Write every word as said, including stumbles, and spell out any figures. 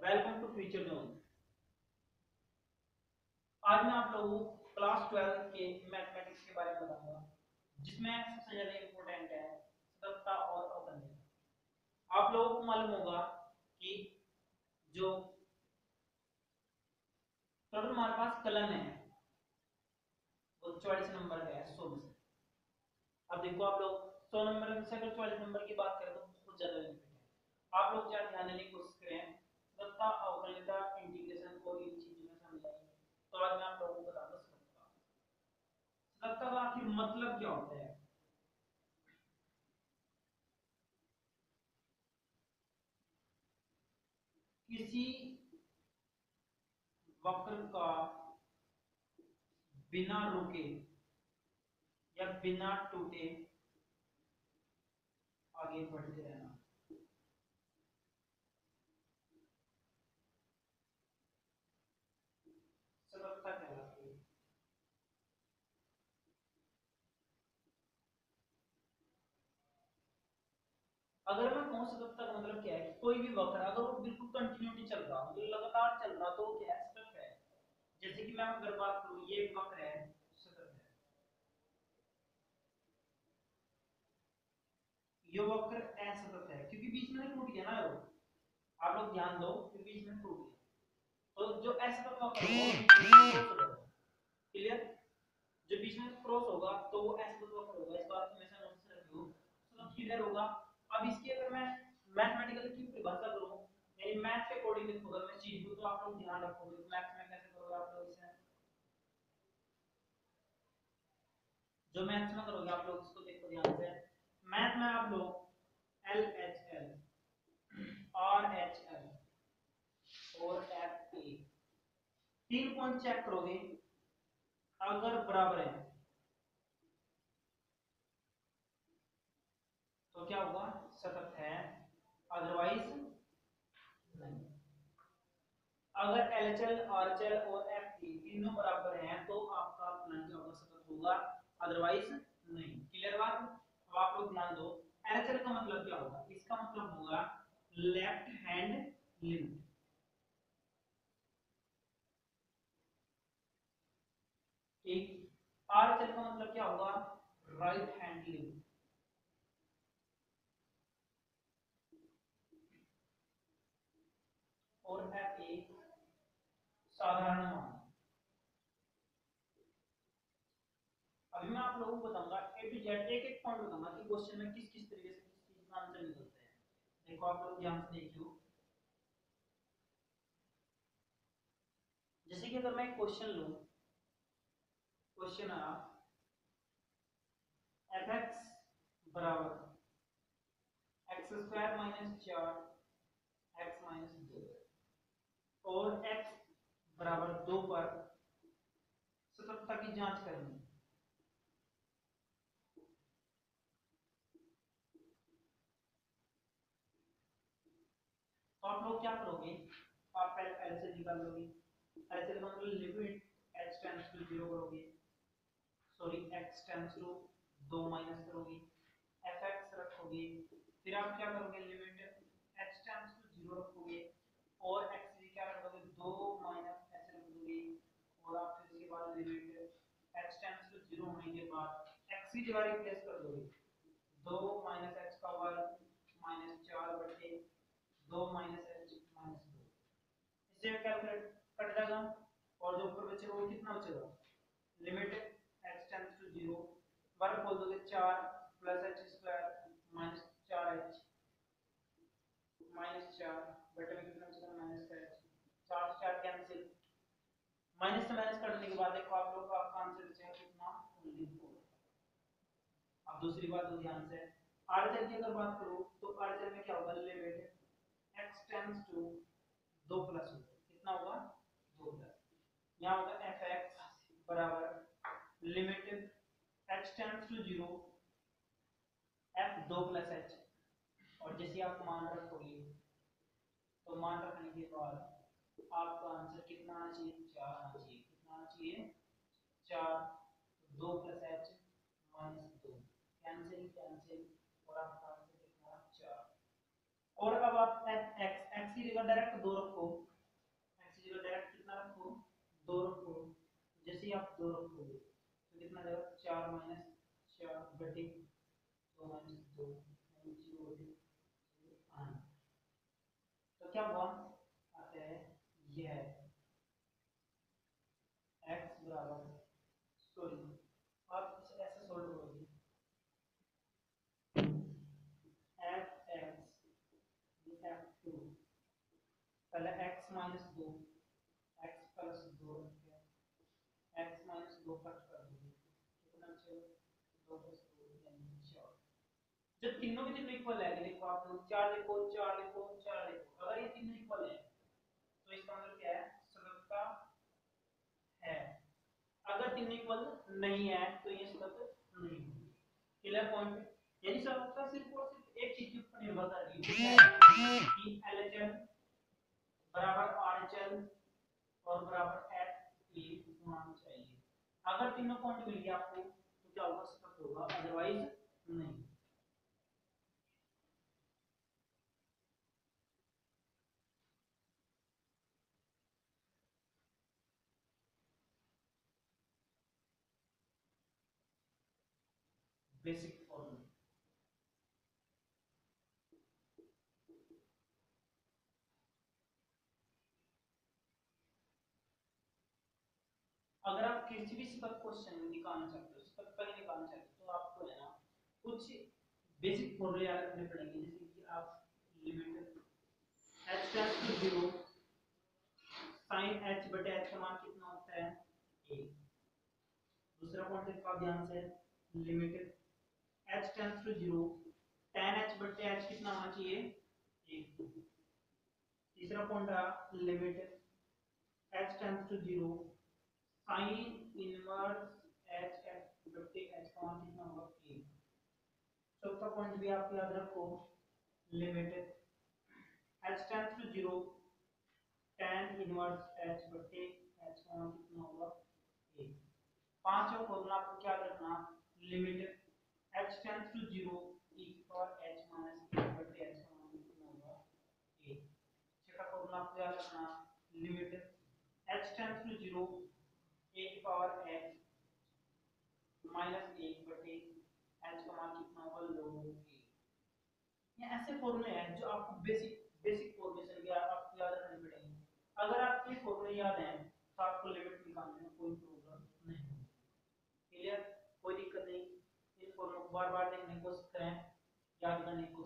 Welcome to future zone. आज मैं आप लोगों को क्लास ट्वेल्थ के मैथमेटिक्स के बारे में बताऊंगा, जिसमें सबसे ज्यादा इम्पोर्टेंट है सत्ता और अवकलनीयता। आप लोगों को मालूम होगा कि जो टोटल हमारे पास कलन है वो चौवालीस नंबर का है सौ में से। अब देखो आप लोग सौ नंबर से अगर चौवालीस नंबर की बात करें तो बहुत ज्यादा बेनिफिट है। आप लोग क्या ध्यान देने की कोशिश करें, सत्ता अवकलनीयता इंटीग्रेशन को इन चीजों में समझाएंगे। तो आज मैं आप लोगों को बताऊंगा सत्ता। सत्ता का आखिर मतलब क्या होता है। किसी वक्र का बिना रुके या बिना टूटे आगे बढ़ते रहना, सततता कहलाती है। अगर मैं कहूं सततता का मतलब क्या है कि कोई भी वक्र अगर वो बिल्कुल कंटिन्यूटी चल रहा हो, मतलब लगातार चल रहा, तो वो क्या है, सतत है। जैसे कि मैं अगर बात करूं, ये एक वक्र है, सतत है। ये वक्र असतत है क्योंकि बीच में टूट गया ना। वो आप लोग ध्यान दो कि बीच में टूट गया, तो जो असतत वक्र होगा वो बीच में क्रॉस हो जाएगा। क्लियर? जो बीच में क्रॉस होगा तो वो असतत वक्र होगा। इस बात को हमेशा नोट रखियो, सब क्लियर होगा। अब इसकी अगर मैं मैथमेटिकल की परिभाषा करूं, यानी मैथ के अकॉर्डिंग लिखूंगा मैं चीज को, तो आप लोग ध्यान रखोगे मैथ में कैसे करोगे आप लोग इसे। जो मैथ्स में करोगे आप लोग इसको देखो ध्यान से। मैथ में आप लोग L H L, R H L और एफ ए तीन पॉइंट चेक करोगे। अगर बराबर है तो क्या होगा, सतत है, अदरवाइज नहीं। अगर L H L, R H L और एफ ए तीनों बराबर हैं तो आपका प्लान क्या होगा, सतत होगा, अदरवाइज नहीं। क्लियर बात? अब आप लोग ध्यान दो, एल एच एल का मतलब क्या होगा, इसका मतलब होगा लेफ्ट हैंड लिमिट। ठीक। आर एच एल का मतलब क्या होगा, राइट हैंड लिमिट। और एफ ए साधारण मान। अभी मैं आप लोगों को बताऊंगा ए टू जेड, एक एक पॉइंट बताऊंगा कि क्वेश्चन में किस किस तरीके से किस चीज का आंसर निकलते हैं। देखो आप लोग ध्यान से देखियो। जैसे कि अगर मैं क्वेश्चन लूं, क्वेश्चन आया एफ एक्स बराबर एक्स स्क्वायर माइनस चार एक्स माइनस दो और एक्स बराबर दो पर सततता की जांच करनी। तो आप लोग क्या करोगे, आप पहले एल से निकाल लोगे। एल से मतलब limit h tends to zero करोगे, सॉरी x टेंड्स टू दो माइनस करोगे, fx रखोगे। फिर आप क्या करोगे, limit h tends to zero रखोगे और x भी क्या रख दोगे, दो माइनस h रख दोगे। और आप फिर इसके बाद limit h tends to zero होने के बाद x की जगह रिप्लेस कर दोगे, दो माइनस h का वर्ग माइनस चार बटे दो माइनस h माइनस दो। इससे कैलकुलेट कट जाएगा और जो ऊपर बचेगा वो कितना बचेगा, limit x tends to zero, वर्ग बोल दोगे चार प्लस एच स्क्वायर माइनस चार एच माइनस चार बटे में कितना बचेगा, माइनस का एच। चार से चार कैंसिल, माइनस से माइनस करने के बाद देखो आप लोग का आपका आंसर बचेगा कितना, ओनली फोर। अब दूसरी बात हो ध्यान से, आरएचएल की अगर बात करूं तो आरएचएल में क्या होगा, लिमिट x टेंड्स टू दो प्लस होगा, कितना होगा, दो प्लस। यहाँ होगा एफ एक्स बराबर limit h tends to zero f दो प्लस h। और जैसे आप मान रखोगे तो मान रखने के बाद आपका आंसर कितना आना चाहिए, चार आना चाहिए। कितना आना चाहिए, चार। दो प्लस एच माइनस दो, कैंसिल कैंसिल और आपका आंसर कितना, चार। और अब आप एक्स एक्स की जगह डायरेक्ट दो रखो, एक्स की जगह डायरेक्ट कितना रखो, दो रखो। जैसे ही आप दो रखोगे तो कितना जाएगा, चार माइनस चार बटे दो माइनस दो जीरो बटे आठ। तो क्या हुआ, आता है यह x बराबर, सॉरी आप इसे ऐसे सोल्व करोगे, एफ एक्स एफ टू, पहले x माइनस दो, x प्लस दो, x माइनस दो कट कर दोगे कितना बचेगा, दो प्लस दो यानी चार। जब तीनों के तीनों इक्वल है, देखो आप लोग चार लिखो, चार लिखो, चार लिखो, अगर ये तीनों इक्वल है तो इसका मतलब क्या है, सतत है। अगर तीनों इक्वल नहीं है तो ये सतत नहीं है। Clear point. यानी सतत सिर्फ और सिर्फ एक चीज के ऊपर निर्भर कर रही है कि एलएचएल बराबर आरएचएल और बराबर एफ ए होना चाहिए। अगर तीनों पॉइंट मिल गया आपको तो क्या होगा, सतत होगा, अदरवाइज नहीं। बेसिक फॉर्मूला, अगर आप किसी भी सतत क्वेश्चन निकालना चाहते हो, सतत का ही निकालना चाहते हो, तो आपको है ना कुछ बेसिक फॉर्मूले याद रखने पड़ेंगे। जैसे कि आप limit h tends to zero, sin h बटे h का मान कितना होता है, एक। दूसरा पॉइंट देखो आप ध्यान से, limit h tends to zero, tan h बटे h कितना होना चाहिए, एक। तीसरा पॉइंट रहा limit h tends to zero, sin inverse h h बटे h का मान कितना होगा, एक। चौथा पॉइंट भी आप याद रखो, limit h tends to zero, tan inverse h बटे h का मान कितना होगा, एक। पांचवा फॉर्मूला आपको क्या रखना, limit h tends to zero, e की पावर h माइनस एक बटे h का मान कितना होगा, एक। छठा फॉर्मूला आपको याद रखना, limit h tends to zero, a की पावर h माइनस एक बटे h का मान कितना होगा, log एक। ये ऐसे फॉर्मूले हैं जो आपको बेसिक बेसिक फॉर्मेशन के आपको याद रखने पड़ेंगे। अगर आपके फॉर्मूले याद हैं तो आपको लिमिट निकालने में कोई प्रॉब्लम नहीं होगी। क्लियर, कोई दिक्कत नहीं। इन फॉर्मूलों को बार बार देखने की कोशिश करें, याद करने की